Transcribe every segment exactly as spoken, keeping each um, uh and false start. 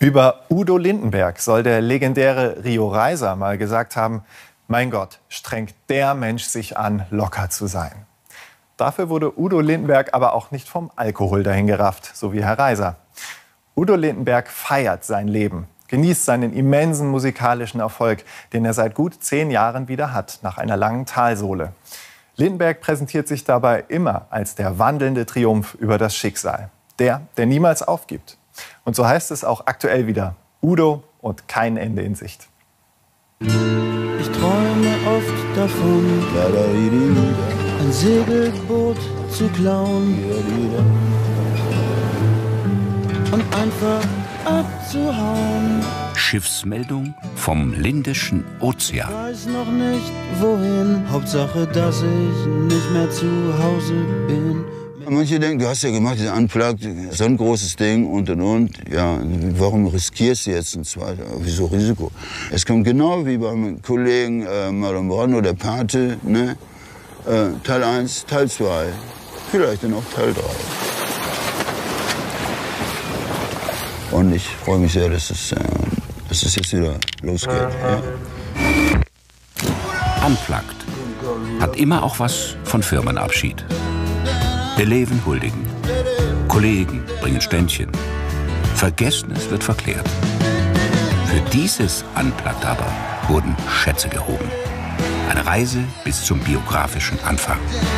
Über Udo Lindenberg soll der legendäre Rio Reiser mal gesagt haben: Mein Gott, strengt der Mensch sich an, locker zu sein. Dafür wurde Udo Lindenberg aber auch nicht vom Alkohol dahingerafft, so wie Herr Reiser. Udo Lindenberg feiert sein Leben, genießt seinen immensen musikalischen Erfolg, den er seit gut zehn Jahren wieder hat, nach einer langen Talsohle. Lindenberg präsentiert sich dabei immer als der wandelnde Triumph über das Schicksal. Der, der niemals aufgibt. Und so heißt es auch aktuell wieder: Udo und kein Ende in Sicht. Ich träume oft davon, ein Segelboot zu klauen und einfach abzuhauen. Schiffsmeldung vom Lindischen Ozean. Ich weiß noch nicht wohin, Hauptsache, dass ich nicht mehr zu Hause bin. Manche denken, du hast ja gemacht, das Unplugged, so ein großes Ding und und und. Ja, warum riskierst du jetzt ein zweites? Wieso Risiko? Es kommt genau wie beim Kollegen äh, Marlon Brando, der Pate, ne? Äh, Teil eins, Teil zwei, vielleicht dann auch Teil drei. Und ich freue mich sehr, dass es, äh, dass es jetzt wieder losgeht. Ja. Unplugged hat immer auch was von Firmenabschied. Eleven huldigen, Kollegen bringen Ständchen, Vergessenes wird verklärt. Für dieses Unplugged aber wurden Schätze gehoben. Eine Reise bis zum biografischen Anfang.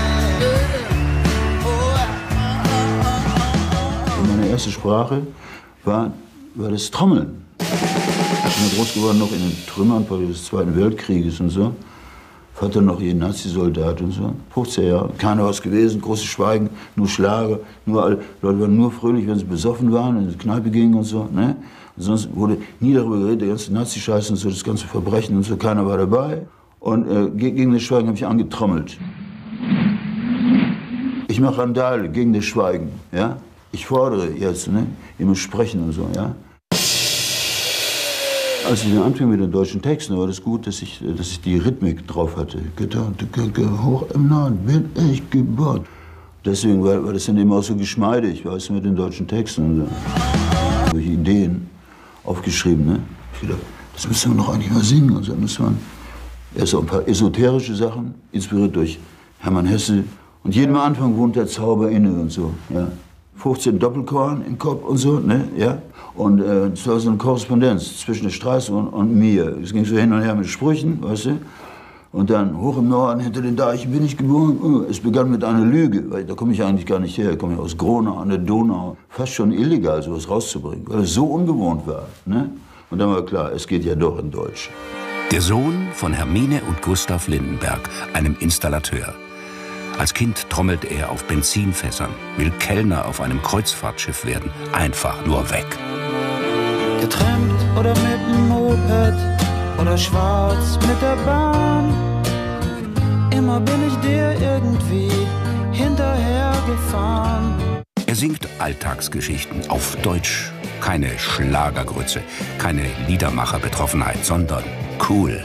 Meine erste Sprache war, war das Trommeln. Ich bin ja groß geworden noch in den Trümmern des Zweiten Weltkrieges und so. Vater noch jeden Nazi-Soldat und so. fünfzehn Jahre, keiner was gewesen, großes Schweigen, nur Schlager. Nur alle, Leute waren nur fröhlich, wenn sie besoffen waren, in die Kneipe gingen und so. Ne? Und sonst wurde nie darüber geredet, der ganze Nazi-Scheiß und so, das ganze Verbrechen und so, keiner war dabei. Und äh, gegen das Schweigen habe ich angetrommelt. Ich mache Randale gegen das Schweigen. Ja? Ich fordere jetzt, ne? Ihr müsst sprechen und so. Ja? Als ich dann anfing mit den deutschen Texten, war das gut, dass ich, dass ich die Rhythmik drauf hatte. Getarnte Könke, hoch im Norden bin ich geboren. Deswegen war, war das dann eben auch so geschmeidig, weißt du, mit den deutschen Texten. Und so. Durch Ideen aufgeschrieben, ne? Ich dachte, das müssen wir noch eigentlich mal singen. Und so muss man erst auch ein paar esoterische Sachen, inspiriert durch Hermann Hesse. Und jedem Anfang wohnt der Zauber inne und so. Ja. fünfzehn Doppelkorn im Kopf und so, ne? Ja. Und äh, es war so eine Korrespondenz zwischen der Straße und, und mir. Es ging so hin und her mit Sprüchen, weißt du? Und dann hoch im Norden, hinter den Deichen bin ich geboren. Es begann mit einer Lüge, weil da komme ich eigentlich gar nicht her. Ich komme ja aus Gronau an der Donau. Fast schon illegal, sowas rauszubringen, weil es so ungewohnt war. Ne? Und dann war klar, es geht ja doch in Deutsch. Der Sohn von Hermine und Gustav Lindenberg, einem Installateur. Als Kind trommelt er auf Benzinfässern, will Kellner auf einem Kreuzfahrtschiff werden. Einfach nur weg. Getrennt oder mit dem Moped oder schwarz mit der Bahn. Immer bin ich dir irgendwie hinterhergefahren. Er singt Alltagsgeschichten auf Deutsch. Keine Schlagergrütze, keine Liedermacherbetroffenheit, sondern cool.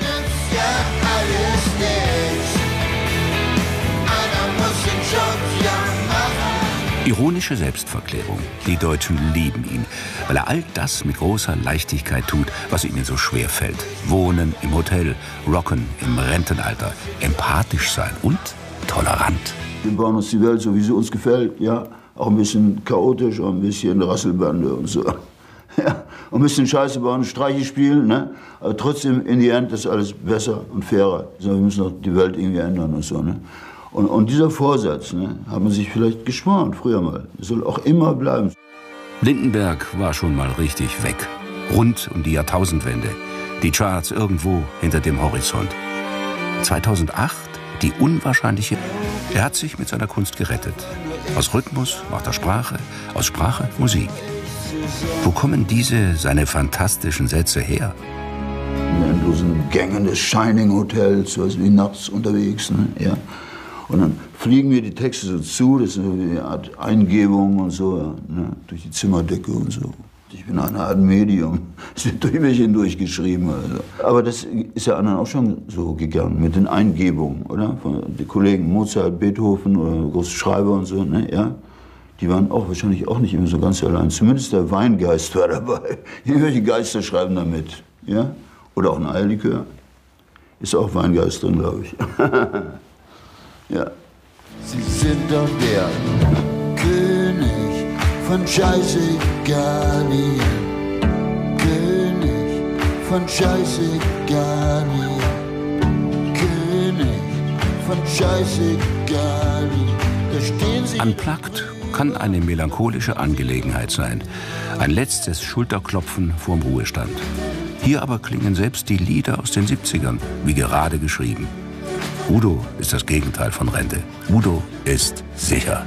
Ironische Selbstverklärung. Die Deutschen lieben ihn, weil er all das mit großer Leichtigkeit tut, was ihnen so schwer fällt. Wohnen im Hotel, rocken im Rentenalter, empathisch sein und tolerant. Wir bauen uns die Welt so, wie sie uns gefällt, ja. Auch ein bisschen chaotisch, auch ein bisschen Rasselbande und so. Ja. Und ein bisschen Scheiße bauen, Streiche spielen, ne? Aber trotzdem, in die End ist alles besser und fairer. Wir müssen auch die Welt irgendwie ändern und so, ne? Und, und dieser Vorsatz, ne, haben wir sich vielleicht geschworen, früher mal. Das soll auch immer bleiben. Lindenberg war schon mal richtig weg. Rund um die Jahrtausendwende. Die Charts irgendwo hinter dem Horizont. zweitausendacht die unwahrscheinliche. Er hat sich mit seiner Kunst gerettet. Aus Rhythmus macht er Sprache, aus Sprache Musik. Wo kommen diese, seine fantastischen Sätze her? In endlosen Gängen des Shining Hotels, so wie nachts unterwegs, ne, ja. Und dann fliegen mir die Texte so zu, das ist eine Art Eingebung und so, ne, durch die Zimmerdecke und so. Ich bin eine Art Medium. Es wird durch mich hindurch geschrieben. Also. Aber das ist ja anderen auch schon so gegangen, mit den Eingebungen, oder? Von den Kollegen Mozart, Beethoven oder große Schreiber und so, ne, ja. die waren auch wahrscheinlich auch nicht immer so ganz allein. Zumindest der Weingeist war dabei. Irgendwelche Geister schreiben da mit. Ja? Oder auch ein Eierlikör. Ist auch Weingeist drin, glaube ich. Ja. Sie sind doch der König von Scheißegalien. König von Scheißegalien. König von Scheißegalien. Da stehen Sie. Unplugged kann eine melancholische Angelegenheit sein. Ein letztes Schulterklopfen vorm Ruhestand. Hier aber klingen selbst die Lieder aus den siebzigern, wie gerade geschrieben. Udo ist das Gegenteil von Rente. Udo ist sicher.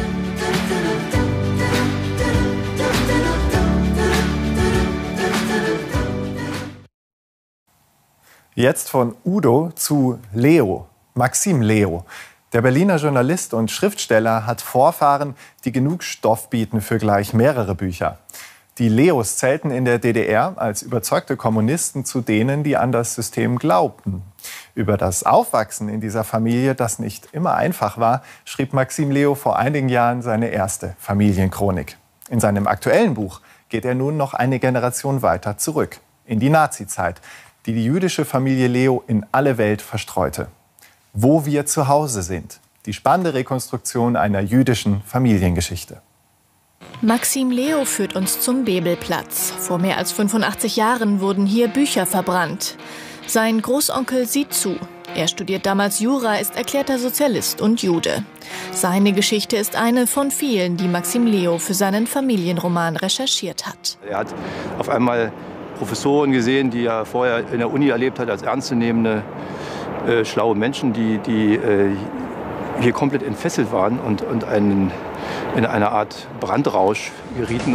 Jetzt von Udo zu Leo, Maxim Leo. Der Berliner Journalist und Schriftsteller hat Vorfahren, die genug Stoff bieten für gleich mehrere Bücher. Die Leos zählten in der D D R als überzeugte Kommunisten zu denen, die an das System glaubten. Über das Aufwachsen in dieser Familie, das nicht immer einfach war, schrieb Maxim Leo vor einigen Jahren seine erste Familienchronik. In seinem aktuellen Buch geht er nun noch eine Generation weiter zurück, in die Nazizeit, die die jüdische Familie Leo in alle Welt verstreute. Wo wir zu Hause sind. Die spannende Rekonstruktion einer jüdischen Familiengeschichte. Maxim Leo führt uns zum Bebelplatz. Vor mehr als fünfundachtzig Jahren wurden hier Bücher verbrannt. Sein Großonkel sieht zu. Er studiert damals Jura, ist erklärter Sozialist und Jude. Seine Geschichte ist eine von vielen, die Maxim Leo für seinen Familienroman recherchiert hat. Er hat auf einmal Professoren gesehen, die er vorher in der Uni erlebt hat als ernstzunehmende Äh, schlaue Menschen, die, die äh, hier komplett entfesselt waren und, und einen, in eine Art Brandrausch gerieten.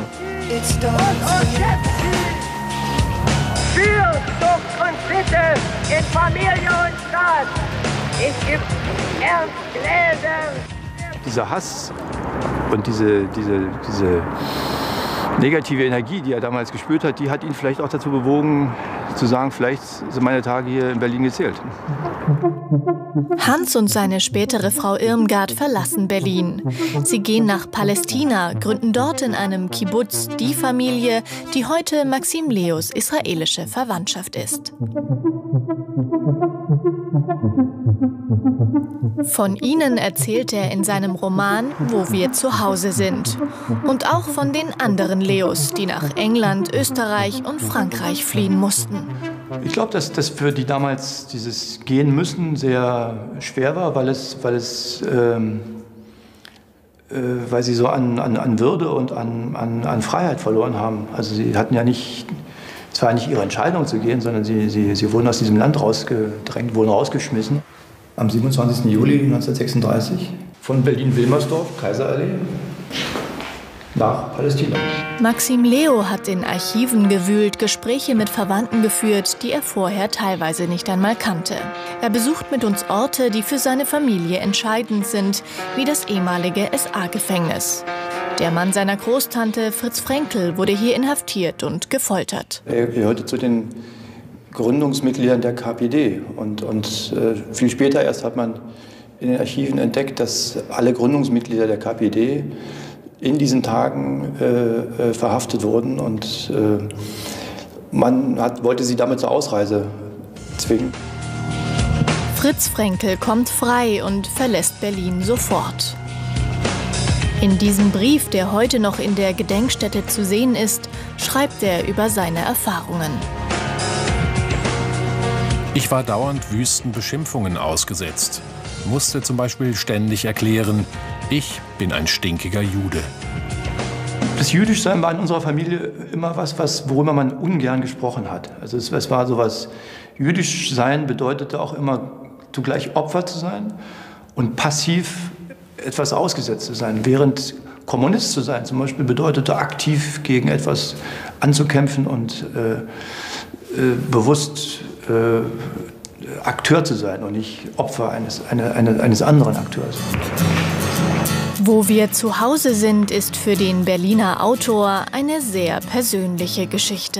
Fürzucht und Sitte in Familie und Staat. Es gibt Ernstgläser. Dieser Hass und diese, diese, diese negative Energie, die er damals gespürt hat, die hat ihn vielleicht auch dazu bewogen, zu sagen, vielleicht sind meine Tage hier in Berlin gezählt. Hans und seine spätere Frau Irmgard verlassen Berlin. Sie gehen nach Palästina, gründen dort in einem Kibbutz die Familie, die heute Maxim Leos israelische Verwandtschaft ist. Von ihnen erzählt er in seinem Roman Wo wir zu Hause sind. Und auch von den anderen Leos, die nach England, Österreich und Frankreich fliehen mussten. Ich glaube, dass das für die damals dieses Gehen müssen sehr schwer war, weil es, weil es, ähm, äh, weil sie so an, an, an Würde und an, an, an Freiheit verloren haben. Also sie hatten ja nicht, es war nicht ihre Entscheidung zu gehen, sondern sie, sie, sie wurden aus diesem Land rausgedrängt, wurden rausgeschmissen. Am siebenundzwanzigsten Juli neunzehnhundertsechsunddreißig von Berlin-Wilmersdorf, Kaiserallee, nach Palästina. Maxim Leo hat in Archiven gewühlt, Gespräche mit Verwandten geführt, die er vorher teilweise nicht einmal kannte. Er besucht mit uns Orte, die für seine Familie entscheidend sind, wie das ehemalige S A-Gefängnis. Der Mann seiner Großtante, Fritz Frenkel, wurde hier inhaftiert und gefoltert. Er gehörte zu den Gründungsmitgliedern der K P D. Und, und äh, viel später erst hat man in den Archiven entdeckt, dass alle Gründungsmitglieder der K P D in diesen Tagen äh, äh, verhaftet wurden. Und äh, man hat, wollte sie damit zur Ausreise zwingen. Fritz Frenkel kommt frei und verlässt Berlin sofort. In diesem Brief, der heute noch in der Gedenkstätte zu sehen ist, schreibt er über seine Erfahrungen. Ich war dauernd wüsten Beschimpfungen ausgesetzt, musste zum Beispiel ständig erklären, ich bin ein stinkiger Jude. Das Jüdischsein war in unserer Familie immer was, was worüber man ungern gesprochen hat. Also es, es war sowas, Jüdischsein bedeutete auch immer zugleich Opfer zu sein und passiv etwas ausgesetzt zu sein, während Kommunist zu sein zum Beispiel bedeutete aktiv gegen etwas anzukämpfen und äh, äh, bewusst äh, Akteur zu sein und nicht Opfer eines, eine, eine, eines anderen Akteurs. Wo wir zu Hause sind, ist für den Berliner Autor eine sehr persönliche Geschichte.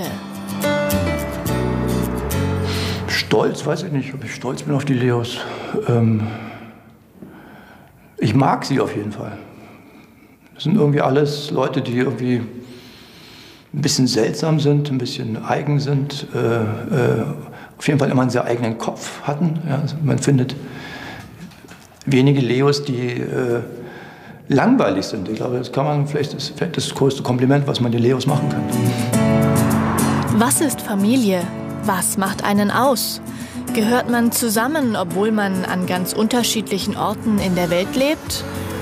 Stolz, weiß ich nicht, ob ich stolz bin auf die Leos. Ähm, ich mag sie auf jeden Fall. Das sind irgendwie alles Leute, die irgendwie ein bisschen seltsam sind, ein bisschen eigen sind, äh, äh, auf jeden Fall immer einen sehr eigenen Kopf hatten. Ja, also man findet wenige Leos, die äh, langweilig sind. Ich glaube, das kann man vielleicht das, das größte Kompliment, was man den Leos machen kann. Was ist Familie? Was macht einen aus? Gehört man zusammen, obwohl man an ganz unterschiedlichen Orten in der Welt lebt?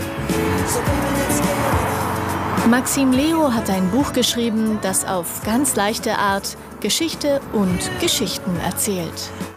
Maxim Leo hat ein Buch geschrieben, das auf ganz leichte Art Geschichte und Geschichten erzählt.